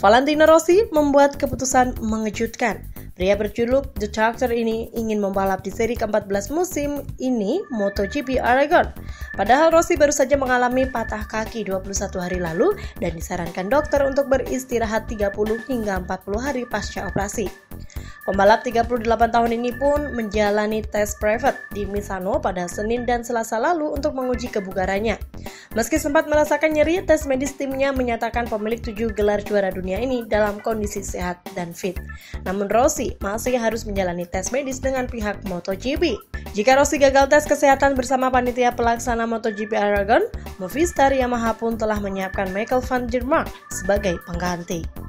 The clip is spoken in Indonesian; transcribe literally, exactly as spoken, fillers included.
Valentino Rossi membuat keputusan mengejutkan. Pria berjuluk The Doctor ini ingin membalap di seri keempat belas musim ini MotoGP Aragon. Padahal Rossi baru saja mengalami patah kaki dua puluh satu hari lalu dan disarankan dokter untuk beristirahat tiga puluh hingga empat puluh hari pasca operasi. Pembalap tiga puluh delapan tahun ini pun menjalani tes private di Misano pada Senin dan Selasa lalu untuk menguji kebugarannya. Meski sempat merasakan nyeri, tes medis timnya menyatakan pemilik tujuh gelar juara dunia ini dalam kondisi sehat dan fit. Namun Rossi masih harus menjalani tes medis dengan pihak MotoGP. Jika Rossi gagal tes kesehatan bersama panitia pelaksana MotoGP Aragon, Movistar Yamaha pun telah menyiapkan Michael van der Mark sebagai pengganti.